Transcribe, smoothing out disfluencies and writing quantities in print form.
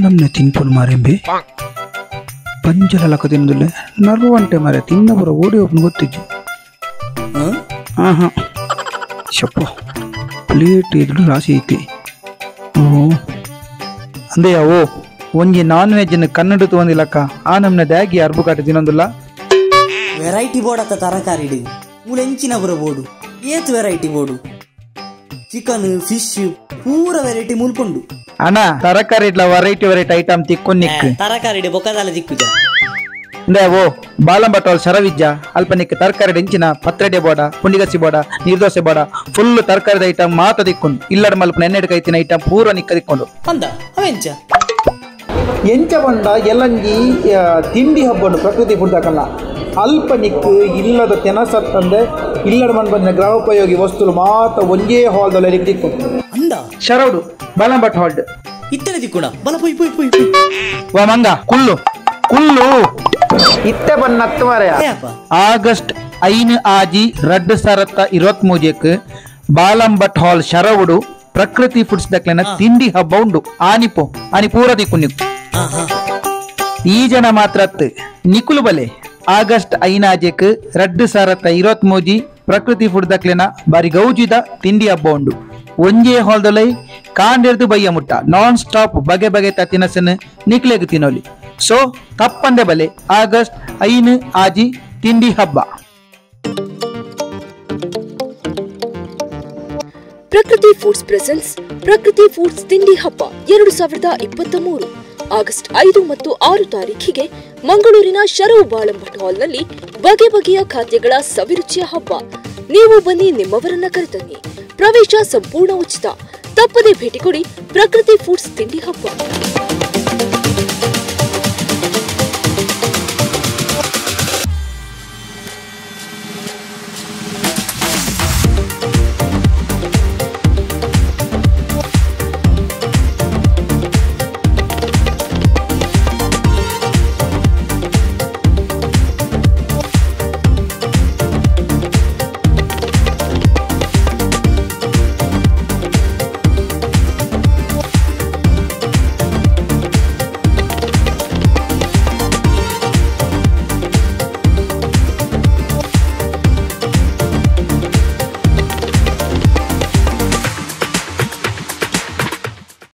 ನಮ್ನೆ ತಿನ್ಪುಲ್ ಮಾರೆಂಬೆ ಪಂಜಲ ಲಕ ತಿನ್ನದಿಲ್ಲ ನರ್ವಂಟೆ ಮಾರೆ ತಿನ್ನ ಬರ ಓಡಿ ಹೋಗ್ನು ಗೊತ್ತಿಜ್ಜು ಹಾ ಶಪ್ಪ ಪ್ಲೇಟ್ ಇದ್ರು ರಾಶಿ ಐತಿ ಓ ಅಂದೆ ಓ ಒಂಜಿ ನಾನ್ ವೆಜ್ ಕನ್ನಡ ತೊಂದಿಲ್ಲಕ್ಕ ಆ ನಮ್ನೆ ದ್ಯಾಗಿ ಅರ್ಬು ಕಾಟ ತಿನ್ನೊಂದಿಲ್ಲ ವೆರೈಟಿ ಬೋರ್ಡ್ ಅತ್ತ ತರಕಾರಿ ಮೂಲೆಂಚಿನ ಬರ ಬೋರ್ಡು ಏತ್ ವೆರೈಟಿ ಬೋರ್ಡು ಚಿಕನ್ ಫಿಶ್ ಪೂರ ವೆರೈಟಿ ಮುಲ್ಪುಂಡು ಅಣ್ಣ ತರಕಾರಿ ಇಡ್ಲ ವೆರೈಟಿ ಐಟಮ್ ತಿಕ್ಕೊಂಡ್ ನಿಕ್ ತರಕಾರಿ ಬೊಕ್ಕದಾಲ ದಿಕ್ಕುಜ ಇಂದೇ ಓ ಬಾಲಂಬಟೋಲ್ ಶರವಿಜ್ಜ ಅಲ್ಪ ನಿಕ್ ತರಕಾರಿ ಹೆಂಚಿನ ಪತ್ರಡೆ ಬೋಡ ಪುಂಡಿಗಸಿ ಬೋಡ ನೀರ್ದೋಸೆ ಬೋಡ ಫುಲ್ ತರಕಾರಿ ಐಟಮ್ ಮಾತ ದಿಕ್ಕೊಂಡು ಇಲ್ಲಡ ಮಲ್ಪ ನೆನ್ನೆಡ್ ಕೈತಿನ ಐಟಮ್ ಪೂರ ನಿಕ್ಕ ದಿಕ್ಕೊಂಡು ಅಂದ ಅವೆಂಚ ಎಂಚ ಬಂಡ ಎಲ್ಲಂಗಿ ತಿಂಡಿ ಹಬ್ಬನು ಪ್ರಕೃತಿ ಫುಡ್ದಕಲ್ಲ ಅಲ್ಪ ನಿಕ್ಕು ಇಲ್ಲದ ತೆನಸತ್ತಂದೆ ಇಲ್ಲಡ ಮನ್ ಬಂದಿನ ಗೃಹೋಪಯೋಗಿ ವಸ್ತುಲು ಮಾತ ಒಂದೇ ಹಾಲ್ದಲ್ಲಿ ದಿಕ್ಕೊಂಡು ಅಂದ ಶರವಡು ಬಾಲಂಬಟ್ ಹಾಲ್ಡ್ ಇತ್ತನೆ ದಿಕ್ಕುಣ ಬಲ ಪೊಯ್ ಪೊಯ್ ಪೊಯ್ ವಾ ಮಂಗ ಕುಲ್ಲು ಕುಲ್ಲು ಇತ್ತೆ ಬನ್ನತ್ತು ಮರೆಯ ಆಗಸ್ಟ್ 5 ಆಜಿ 2023 ಬಾಲಂಬಟ್ ಹಾಲ್ ಶರವಡು ಪ್ರಕೃತಿ ಫುಡ್ಸ್ ದಕ್ಲೆನ ತಿಂಡಿ ಹಬ್ಬ ಉಂಡು ಆನಿಪು ಆನಿ ಪೂರ ದಿಕ್ಕು ಈ ಜನ ಮಾತ್ರ ನಿಕುಲು ಬಲೆ ಆಗಸ್ಟ್ 5 ಆಜೆಕ್ 2023 ಪ್ರಕೃತಿ ಫುಡ್ ದಕ್ಲೆನ ಬಾರಿ ಗೌಜಿದ ತಿಂಡಿ ಹಬ್ಬ ಉಂಡು ಒಂಜೇ ಹಾಲ್ದೊಲೈ ಕಾಂಡೆರ್ದು ಬಯ್ಯ ಮುಟ್ಟ ನಾನ್ ಸ್ಟಾಪ್ ಬಗೆ ಬಗೆ ತಿನಸನ್ನು ನಿಕ್ಲೆಗ್ ತಿನ್ನೋಲಿ ಸೊ ತಪ್ಪಂದೆ ಬಲೆ ಆಗಸ್ಟ್ 5 ಆಜಿ ತಿಂಡಿ ಹಬ್ಬ ಪ್ರಕೃತಿ ಫುಡ್ಸ್ ಪ್ರೆಸೆನ್ಸ್ ಪ್ರಕೃತಿ ಫುಡ್ಸ್ ತಿಂಡಿ ಹಬ್ಬ 2023 ಆಗಸ್ಟ್ 5 ಮತ್ತು 6 ತಾರೀಖಿಗೆ ಮಂಗಳೂರಿನ ಶರವು ಬಾಳಂಬಟ್ ಹಾಲ್ನಲ್ಲಿ ಬಗೆ ಬಗೆಯ ಖಾದ್ಯಗಳ ಸವಿರುಚಿಯ ಹಬ್ಬ. ನೀವು ಬನ್ನಿ, ನಿಮ್ಮವರನ್ನ ಕರೆತನ್ನಿ. ಪ್ರವೇಶ ಸಂಪೂರ್ಣ ಉಚಿತ. ತಪ್ಪದೆ ಭೇಟಿ ಕೊಡಿ ಪ್ರಕೃತಿ ಫುಡ್ಸ್ ತಿಂಡಿ ಹಬ್ಬ.